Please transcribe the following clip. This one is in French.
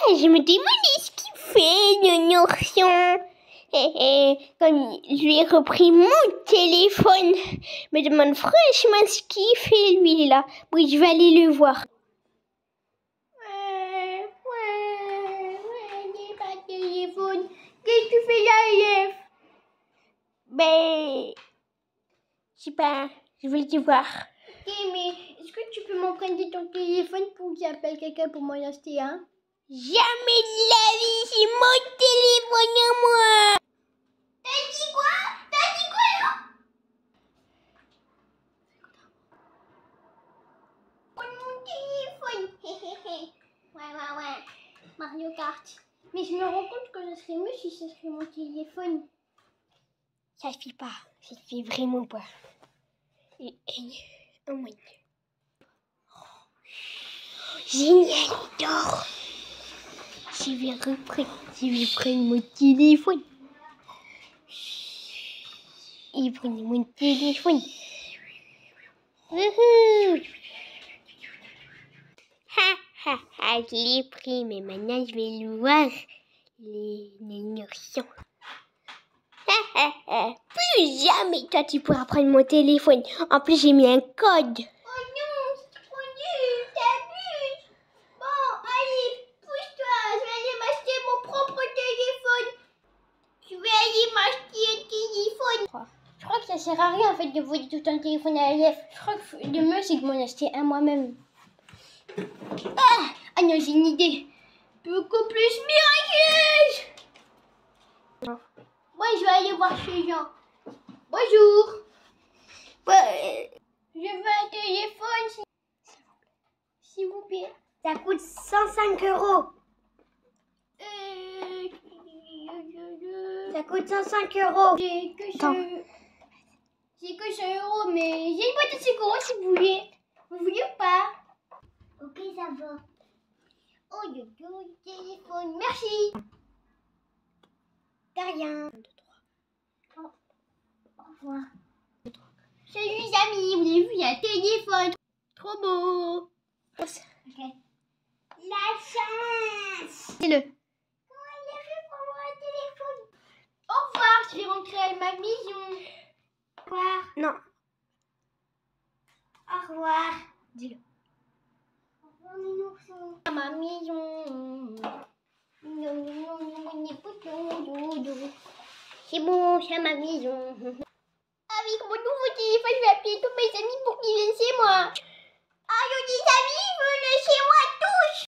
je me demandais ce qu'il fait, le nourson. Comme je lui ai repris mon téléphone, je me demande franchement ce qu'il fait lui là. Oui, je vais aller le voir. J'ai pas de téléphone. Qu'est-ce que tu fais là, Elef? Ben, je sais pas, je voulais te voir. Ok, mais est-ce que tu peux m'emprunter ton téléphone pour que j'appelle quelqu'un pour m'en acheter un? Jamais de la vie, c'est mon téléphone à moi. T'as dit quoi? T'as dit quoi là? Prends mon téléphone. Ouais. Mario Kart. Mais je me rends compte que ce serait mieux si ce serait mon téléphone. Ça suffit pas. Ça suffit vraiment pas. Oh my God. Génial, il dort. Je vais prendre mon téléphone. Il prend mon téléphone. Je l'ai pris, mais maintenant je vais le voir. Les nourrissons. Plus jamais toi tu pourras prendre mon téléphone. En plus j'ai mis un code. Oh non, c'est trop nul, t'abuses. Bon, allez, pousse-toi, je vais aller m'acheter mon propre téléphone. Je vais aller m'acheter un téléphone. Je crois que ça sert à rien en fait de voler tout un téléphone à l'élève. Je crois que le mieux c'est de m'en acheter un moi-même. Ah non, j'ai une idée. Beaucoup plus miraculeuse. Moi, je vais aller voir chez Jean. Bonjour. Je veux un téléphone, s'il vous plaît. Ça coûte 105 €. Ça coûte 105 €. J'ai que 100 €, mais j'ai une boîte de secours si vous voulez. Vous voulez ou pas? Ok, ça va. Oh, le téléphone. Merci. De rien. 1, 2, 3. Au revoir. Salut les amis, vous avez vu, il y a un téléphone. Trop beau. Ok. La chance. C'est-le. Comment il a fait pour avoir un téléphone? Au revoir, je vais rentrer à ma maison. Au revoir. Non. Au revoir. Dis-le. Au revoir, Minourson. À ma maison. C'est bon, c'est à ma maison.